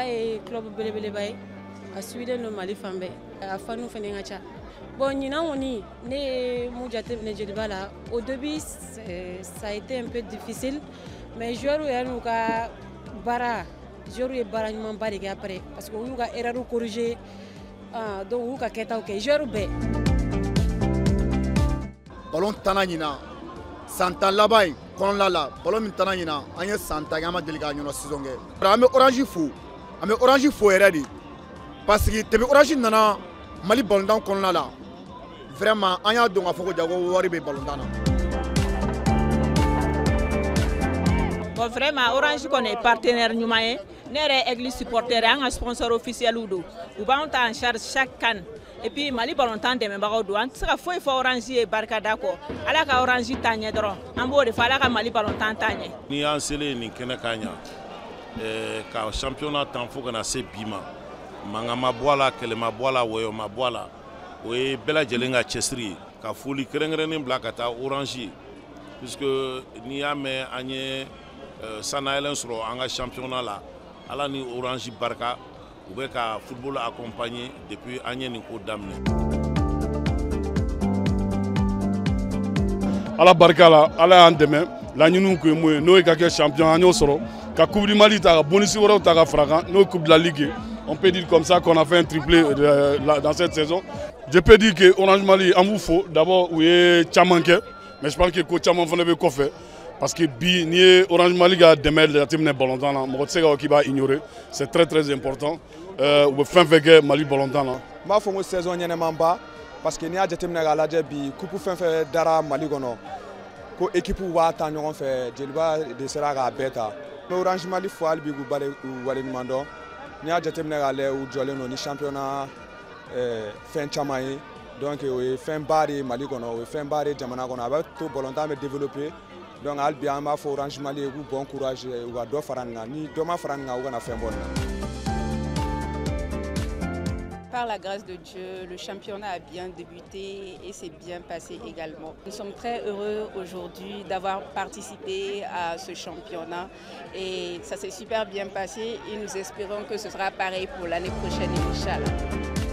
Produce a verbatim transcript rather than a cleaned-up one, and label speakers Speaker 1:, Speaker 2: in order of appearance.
Speaker 1: est club belebeleba a Sweden no Mali fambe a fanu fene ngacha. Bon, Nina Oni, né Moudjate Nedjelbala, au début ça a été un peu difficile, mais je suis bara, je suis bara ni bari après parce que nous avons erreur corrigée, donc nous avons keta ok, je suis
Speaker 2: ballon tananina, Santa Labai, Konlala, ballon tananina, anya Santa Gama Delga Nyo saison ge. Ame orange fou, ame orange fou eredi, parce que tebe orange nana Mali ballon dans Konlala. Vraiment, on a donc à faire des ballons.
Speaker 3: Bon, vraiment, Orange est partenaire nous maïe. Nere église supporter, un sponsor officiel ou deux. Ou bien on en charge chaque can. Et puis Mali ballon temps de même baroudou. On sera fou il faut Orange et Barca d'accord. Alors que Orange tanye dron. En beau de faire la Mali ballon temps tanye.
Speaker 4: Ni en scellé ni kena kanya. Car championnat tant faut qu'on a ces bima. Mangama boala, qu'elle ma boala, ou ma boala. Oui, bela jelenga chesri ka fuli kerengrenin blakata orange puisque ni ame anye sana elen soro anga championnat là ala ni orange barka ou be ka football accompagné depuis anye ni ko damne
Speaker 5: ala barka la ala andeme la nyunu ko moy no ka ke champion anyo soro ka coupe du Mali ta bonus woro ta ka fraka no coupe de la ligue. On peut dire comme ça qu'on a fait un triplé euh, dans cette saison. Je peux dire que Orange Mali en vous faut d'abord oui Tchamanke, mais je pense que coach Tchaman fana be kofe parce que bi ni Orange Mali ga demer la team ne ballon dans la mo tsega ki ba ignorer, c'est très très important. Euh ou fin fait Mali ballon dans la.
Speaker 6: Ma fo saison nyene mamba parce que ni a jetim na ga la bi coupe fin fait dara Mali gono. Ko équipe wa ta ñon fait jelba de sera ga beta. Orange Mali fo albi gu balé ou walé mando. Ni a jetem na gale ou jolé no ni championnat euh fin chamaye donc oui fin bari Mali kono oui fin bari jamana kono avec tout volontaire me développer donc albi ama fo Orange Mali ou bon courage ou do faranga ni do ma faranga ou na fin bon.
Speaker 7: Par la grâce de Dieu, le championnat a bien débuté et s'est bien passé également. Nous sommes très heureux aujourd'hui d'avoir participé à ce championnat et ça s'est super bien passé et nous espérons que ce sera pareil pour l'année prochaine, Inch'Allah.